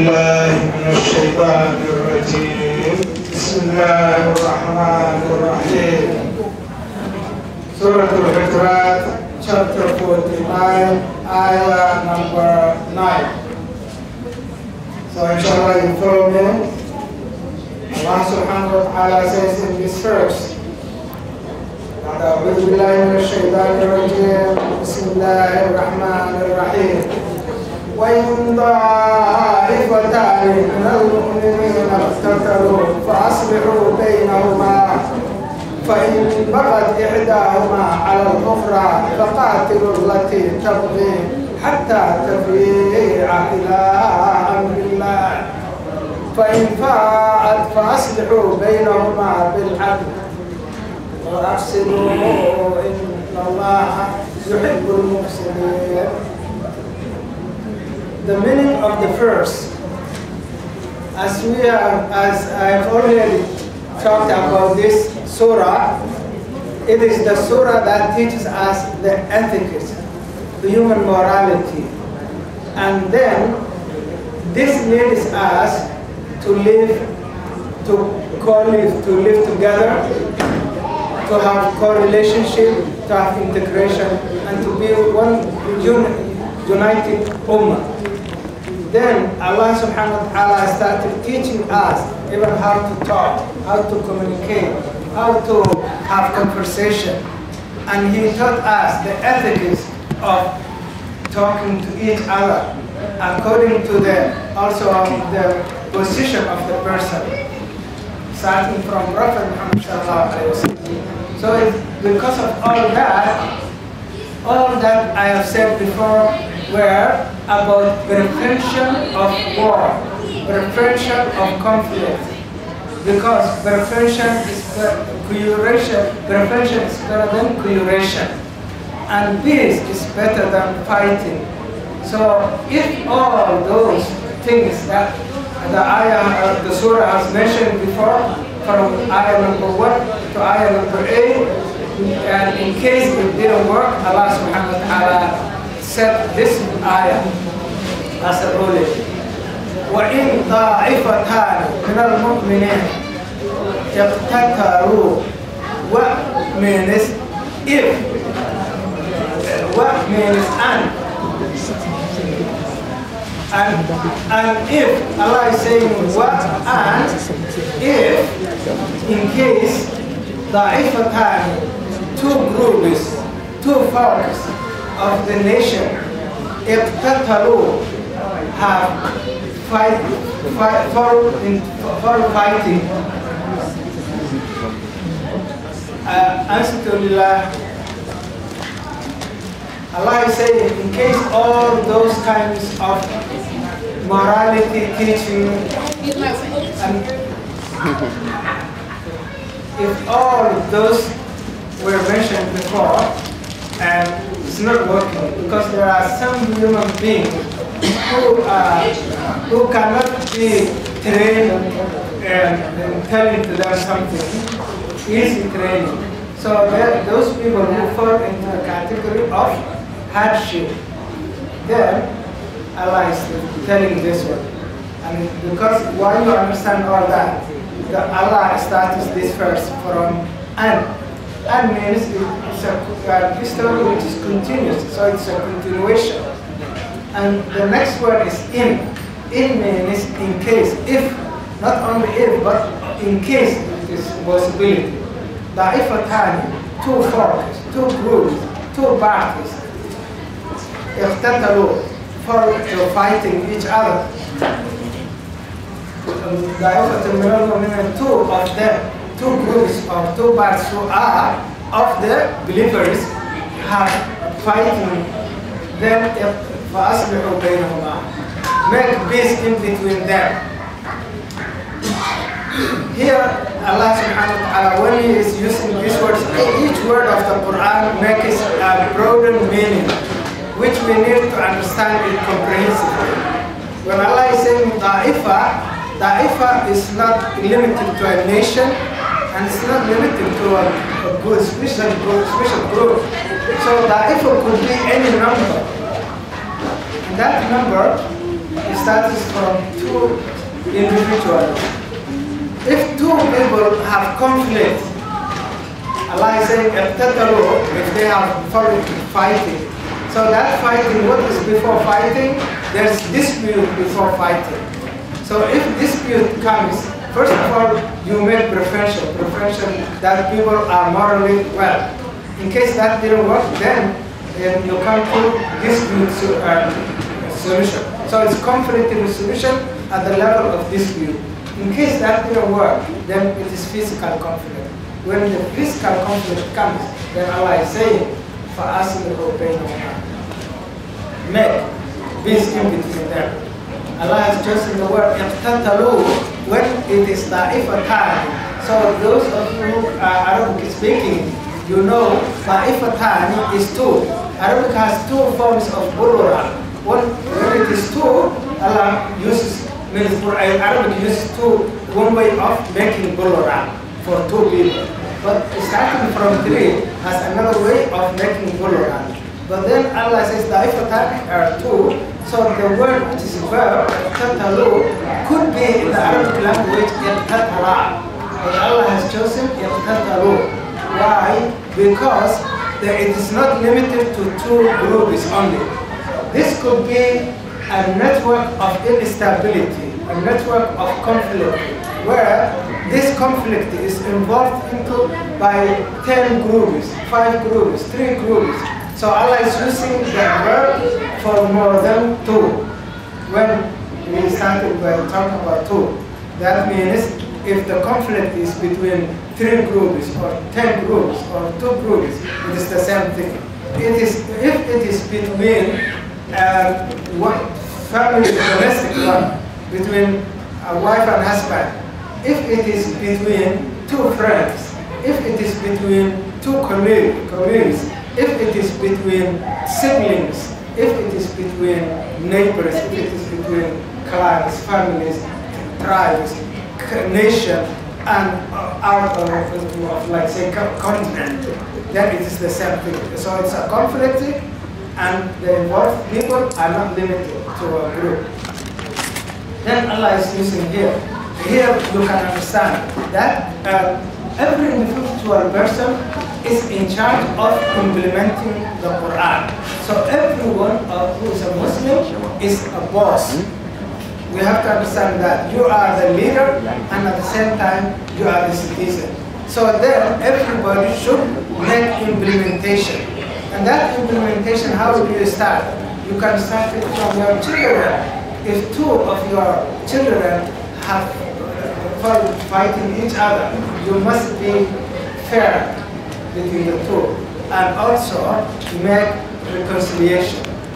بالله من الشيطان الرجيم. بسم الله الرحمن الرحيم. Surah Al-Hujurat, chapter 49, ayah number 9. So inshallah you follow me. Allah subhanahu wa ta'ala says in this verse, أعوذ بالله من الشيطان الرجيم. بسم الله الرحمن الرحيم. وإن طائفتان من المؤمنين اقتتلوا فأصلحوا بينهما فإن بغت إحداهما على الأخرى فقاتلوا التي تبغي حتى تفيء إلى أمر الله فإن فاءت فأصلحوا بينهما بالعدل وأحسنوا إن الله يحب المحسنين. The meaning of the verse, as I've already talked about this surah, it is the surah that teaches us the ethics, the human morality, and then this leads us to live together, to have co-relationship, to have integration, and to be one united ummah. Then Allah subhanahu wa ta'ala started teaching us even how to talk, how to communicate, how to have conversation. And He taught us the ethics of talking to each other according to the position of the person, starting from Prophet Muhammad sallallahu alaihi wasallam. So because of all that I have said before were about prevention of war, prevention of conflict, because prevention is better than curation, and peace is better than fighting. So if all those things that the surah has mentioned before, from ayah number 1 to ayah number 8, and in case it didn't work, Allah subhanahu wa ta'ala set this ayah as a ruling. وَإِنْ طَائِفَتَانِ مِنَ الْمُؤْمِنِينَ اقْتَتَلُوا. What means if? What means and if? Allah is saying what and if, in case طَائِفَتَانِ, two groups, two folks of the nation, اقتتلوا, have fighting. Allah is saying, in case all those kinds of morality teaching, and if all those were mentioned before, and it's not working, because there are some human beings who cannot be trained and telling to them something, easy training. So those people who fall into the category of hardship, then Allah is telling this one. And because while you understand all that, Allah starts this verse from and means it's a history which is continuous, so it's a continuation. And the next word is in. In means in case, if, not only if, but in case it is possibility. Da'ifatani, two forces, two groups, two parties, iqtatalu, for fighting each other. Two of them, two groups of two parts who are of the believers have fighting, then make peace in between them. Here Allah subhanahu wa ta'ala, when He is using these words, each word of the Quran makes a broader meaning, which we need to understand it comprehensively. When Allah is saying Ta'ifa is not limited to a nation, and it's not limited to a special group. So Ta'ifa could be any number. And that number starts from two individuals. If two people have conflict, Allah is saying, if they are fighting. So that fighting, what is before fighting? There's dispute before fighting. So if dispute comes, first of all, you make prevention that people are morally well. In case that didn't work, then you come to dispute solution. So it's conflict resolution at the level of dispute. In case that didn't work, then it is physical conflict. When the physical conflict comes, then Allah is saying, فَأَصْلِحُوا بَيْنَهُمَا. Make peace in between them. Allah has chosen the word اقتتلوا when it is طائفتان. So those of you who are Arabic speaking, you know طائفتان is two. Arabic has two forms of plural. When it is two, Allah uses, Arabic uses one way of making plural for two people. But starting from three has another way of making plural. But then Allah says da'ifatan are two, so the word which is verb, iqtatalu, could be in the Arabic language iqtatala. But Allah has chosen iqtatalu. Why? Because it is not limited to two groups only. This could be a network of instability, a network of conflict, where this conflict is involved into by 10 groups, 5 groups, 3 groups. So Allah is using the verb for more than two. When we started by talking about two, that means if the conflict is between 3 groups or 10 groups or 2 groups, it is the same thing. If it is between one family, domestic one, between a wife and husband, if it is between 2 friends, if it is between 2 communities, if it is between siblings, if it is between neighbors, if it is between clans, families, tribes, nation, and out of like say continent, then it is the same thing. So it's a conflict, and the involved people are not limited to a group. Then Allah is using here. Here you can understand that every individual person is in charge of implementing the Quran. So everyone who is a Muslim is a boss. We have to understand that you are the leader and at the same time you are the citizen. So then everybody should make implementation. And that implementation, how do you start? You can start it from your children. If 2 of your children have fighting each other, you must be fair between the 2 and also make reconciliation.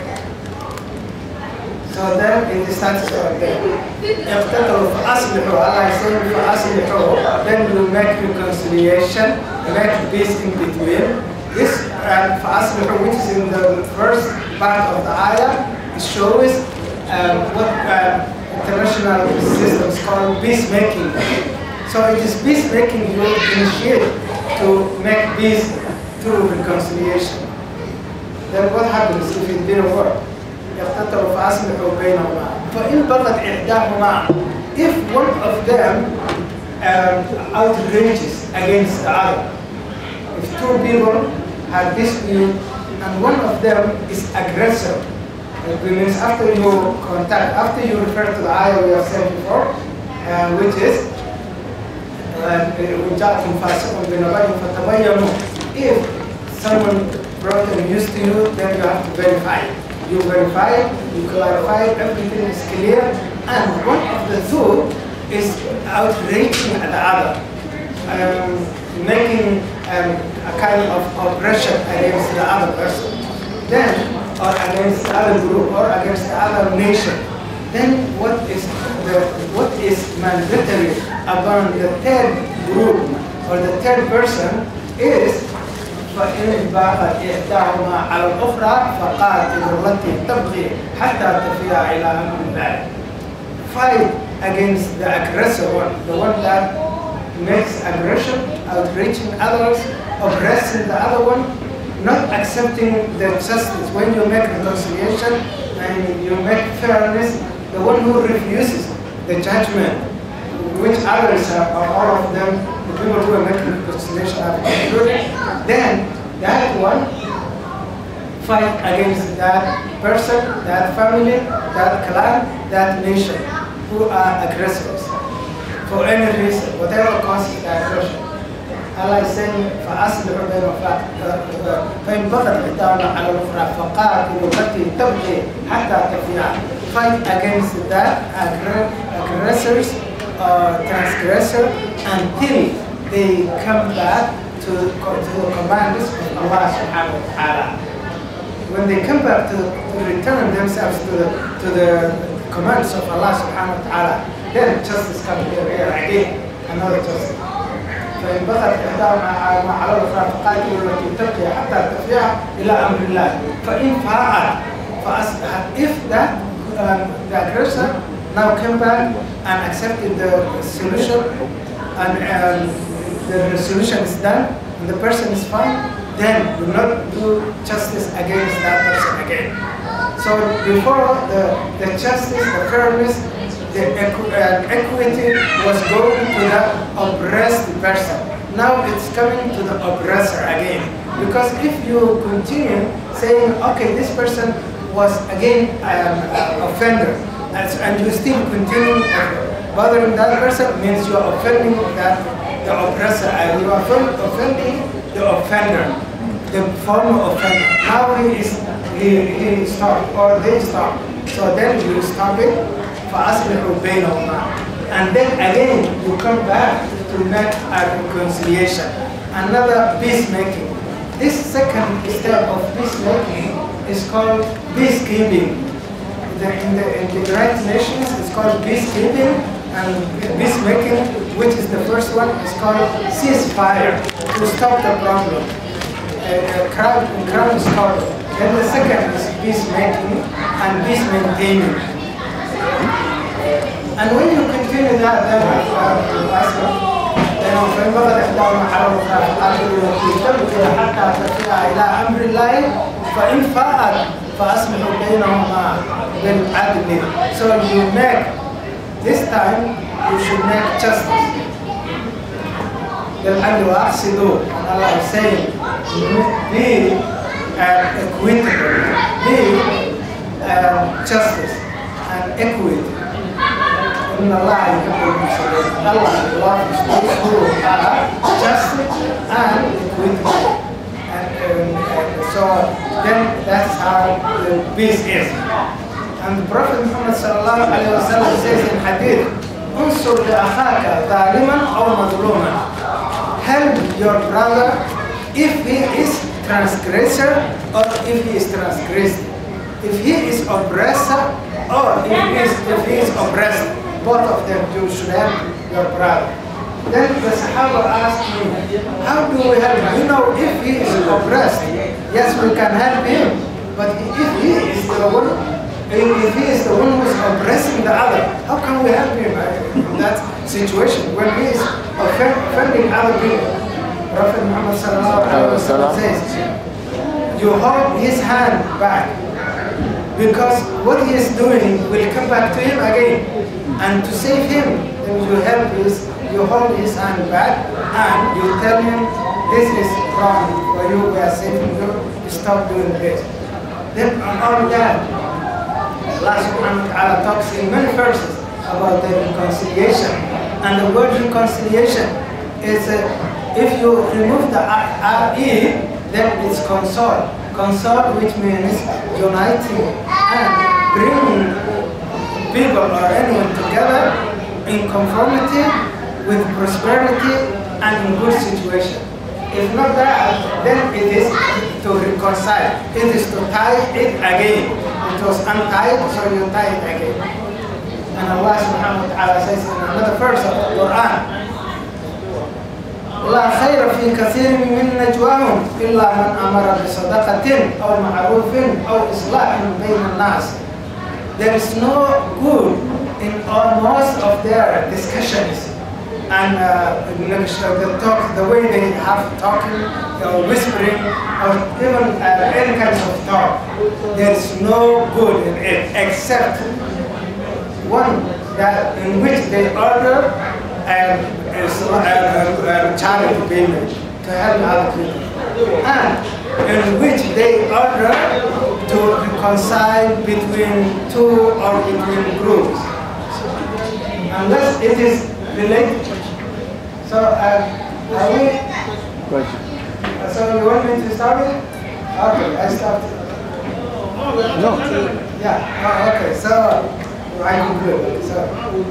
So then it starts from there. Allah is saying فَأَصْلِحُوا, then you make reconciliation, make peace in between. This فَأَصْلِحُوا, which is in the first part of the ayah, it shows what international systems call peacemaking. So it is peacemaking you initiate to make peace through reconciliation. Then what happens if it didn't work? يقتتلوا فأصلحوا بينهما فإن بغت إحداهما, if one of them outrages against the other, if 2 people have dispute and one of them is aggressor, it means after you contact, after you refer to the ayah we have said before, which is if someone brought the news to you, then you have to verify. You verify it, you clarify it, everything is clear, and one of the 2 is outraging the other, making a kind of oppression against the other person, then, or against the other group, or against the other nation. Then what is mandatory upon the 3rd group or the 3rd person is فإن باغت إحداهما على الأخرى فقاتلوا التي تبغي حتى تفيء إلى أمر الله. Fight against the aggressor one, the one that makes aggression, outraging others, oppressing the other one, not accepting the justice. When you make reconciliation and you make fairness, the one who refuses the judgment, which others are all of them, the people who are making reconciliation have included, then that one fight against that person, that family, that clan, that nation, who are aggressors for any reason, whatever causes the aggression. Allah is saying, فَأَصْلِحُوا بَيْنَهُمَا فَإِنْ بَغَتْ إِحْدَاهُمَا عَلَى الْأُخْرَى فَقَاتِلُوا الَّتِي تَبْغِي حَتَّى تَفِيءَ. Fight against that aggressors or transgressor until they come back to the commands of Allah subhanahu wa ta'ala. When they come back to return themselves to the commands of Allah subhanahu wa ta'ala, then justice comes here again, another justice. فإن بغت إحداهما على الأخرى فقاتلوا التي تبغي حتى تفيء إلى أمر الله فإن فاءت فأصلحت. If that the aggressor now came back and accepted the solution and the solution is done and the person is fine, then do not do justice against that person again. So before the justice, the fairness, the equity was going to the oppressed person. Now it's coming to the oppressor again. Because if you continue saying, okay, this person was again an offender, and you still continue bothering that person, means you are offending the oppressor, and you are offending the offender, the former offender. Now he stopped, or they stopped. So then you stop it. فَأَصْلِحُوا بَيْنَهُمَا. And then again, you come back to make a reconciliation, another peacemaking. This second step of peacemaking is called peacekeeping. In the United Nations, it's called peacekeeping, and peacemaking, which is the first one, is called ceasefire, to stop the problem. Crown struggle. Then the second is peacemaking and peace maintaining. And when you continue that, then فإن بغت إحداهما على الأخرى فقاتلوا التي تبغي حتى تفيء إلى أمر الله فإن فاءت فأصلحوا بينهما بالعدل. So you make, this time you should make justice. بالعدل وأقسطوا. And Allah is saying, be equitable, be justice and equity. إن الله يحب المحسنين. Allah loves those who are just and equitable. And so then that's how the peace is. And the Prophet Muhammad sallallahu alaihi wasallam says in hadith, "Unsur li'akhaka zaliman aw madluman." Help your brother if he is transgressor or if he is transgressed. If he is oppressor or if he is oppressed, both of them you should help your brother. Then the Sahaba asked me, how do we help him? You know, if he is oppressed, yes, we can help him. But if he is the one who is oppressing the other, how can we help him in that situation when he is offending other people? Prophet Muhammad sallallahu alaihi wasallam says, you hold his hand back, because what he is doing will come back to him again. And to save him, then you hold his hand back and you tell him, this is wrong for you, we are saving you, stop doing this. Then on all that, Allah subhanahu wa ta'ala talks in many verses about the reconciliation. And the word reconciliation is, if you remove the R-E, then it's console. Console, which means uniting and bringing people or anyone together in conformity, with prosperity, and in good situation. If not that, then it is to reconcile. It is to tie it again. It was untied, so you tie it again. And Allah subhanahu wa ta'ala says in another verse of the Quran, لا خير في كثير من نجواهم إلا من أمر بصدقة أو معروف أو إصلاح بين الناس. There is no good in most of their discussions and the way they have talking or whispering or even any kinds of talk. There is no good in it except one that in which they order charity payment to help other people, and in which they order to reconcile between two or between groups, unless it is related. So, are we? So you want me to start it? Okay, I start. No. Yeah. Oh, okay. So I conclude. So.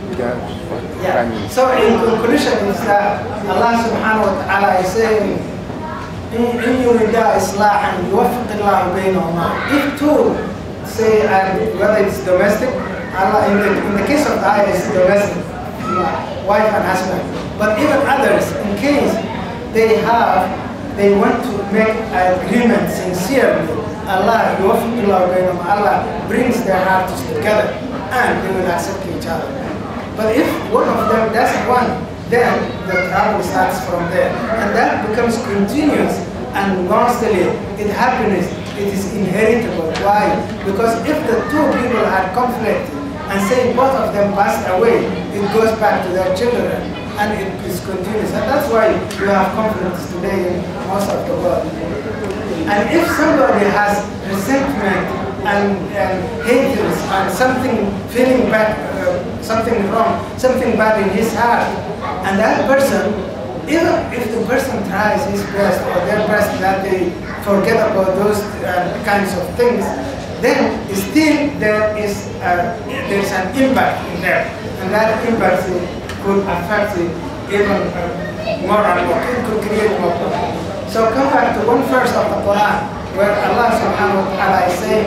Yeah. So in conclusion is that Allah Subhanahu wa Taala is saying, "In yurida islahan yuwaffiq Allah bainahuma." If two say, whether it's domestic, Allah in the case of the ayah is domestic, wife and husband. But even others, in case they want to make agreement sincerely, Allah brings their hearts together and they will accept each other. But if one of them doesn't want, then the trouble starts from there. And that becomes continuous and constantly it happens. It is inheritable. Why? Because if the two people had conflict and say both of them passed away, it goes back to their children and it is continuous. And that's why you have conflicts today in most of the world. And if somebody has resentment and hatred and something feeling bad, something wrong, something bad in his heart, and that person, even if the person tries his best or their best that they forget about those kinds of things, then still there is an impact in there, and that impact could affect it even more and more. It could create more problems. So come back to one verse of the Quran where Allah Subhanahu wa Taala is saying,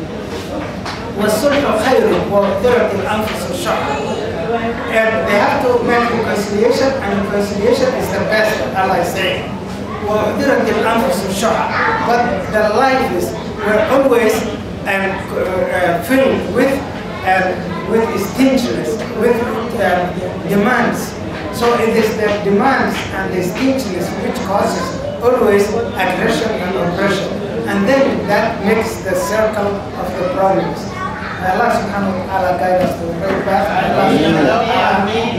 وَالصُّلْحُ خَيْرٌ وَاغْفِرَةُ الْأَنفُسِ الشُّحَّ. And they have to make reconciliation, and reconciliation is the best, Allah is saying. وَاغْفِرَةُ الْأَنفُسِ الشُّحَّ. But the life is, we're always filled with stinginess, with demands. So it is the demands and the stinginess which causes always aggression and oppression. And then that makes the circle of the problems. Allah subhanahu wa ta'ala guide us to the right path.